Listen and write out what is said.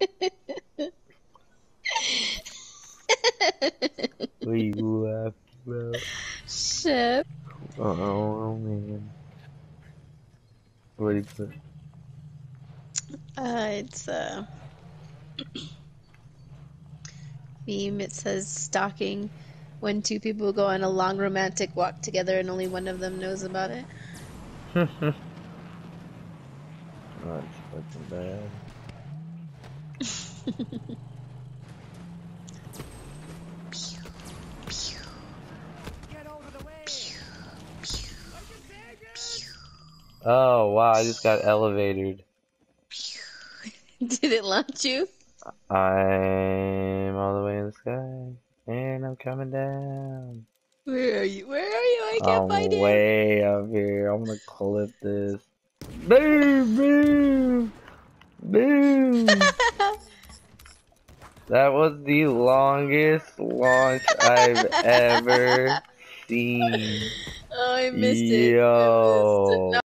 What are you laughing about? Shit. Oh man. What do you put? It's a meme. It says stalking when two people go on a long romantic walk together and only one of them knows about it. That's fucking bad. Oh wow, I just got elevated. Did it launch you? I'm all the way in the sky, and I'm coming down. Where are you? Where are you? I can't I'm find you. way up here. I'm gonna clip this. Boom, boom, boom. That was the longest launch I've ever seen. Oh, I missed it. I missed it. Yo. No.